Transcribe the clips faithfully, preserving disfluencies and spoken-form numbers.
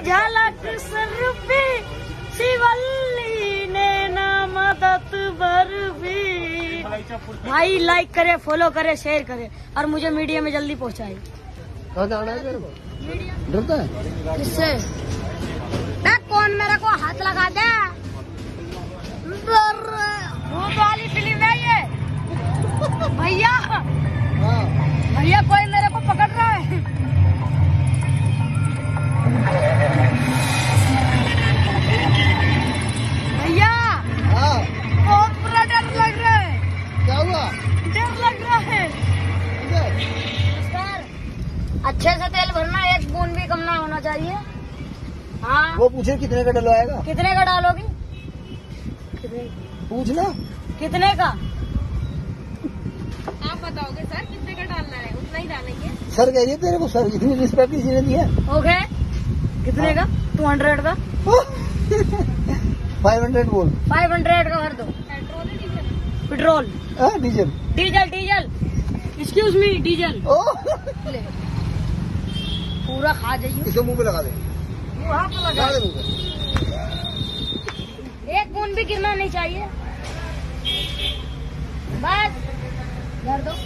झलक सर पे शिवल्ली ने ना मदद भर भी। भाई लाइक करे, फॉलो करे, शेयर करे और मुझे मीडिया में जल्दी पहुंचाए। कहाँ जाना है तेरे को? डरता है किससे? कौन मेरे को हाथ लगा दे? भूत वाली फिल्म है ये। भैया भैया कोई मेरे को पकड़ रहा है। भैया बहुत बुरा डर लग रहा है। क्या हुआ? डर लग रहा है। अच्छे से तेल भरना, एक बूंद भी कम ना होना चाहिए। हाँ वो पूछे कितने का डलवाएगा? कितने का डालोगी? कितने? पूछना कितने का? आप बताओगे सर कितने का डालना है? उतना ही डालेंगे। सर कहिए तेरे को, सर इतनी रिस्पेक्ट किसी ने दी है? ओके कितने का? टू हंड्रेड का? फाइव हंड्रेड बोल। फाइव हंड्रेड का भर दो। पेट्रोल है डीजल? पेट्रोल। हाँ diesel diesel diesel excuse me diesel. ले पूरा खा जाइए। इसको मुंह पे लगा दे। वहाँ पे लगा दे मुंह पे। एक बूंद भी गिरना नहीं चाहिए। बस भर दो।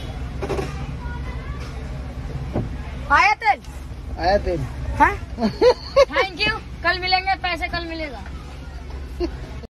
आया तेल? आया तेल। हाँ थैंक यू। कल मिलेंगे, पैसे कल मिलेगा।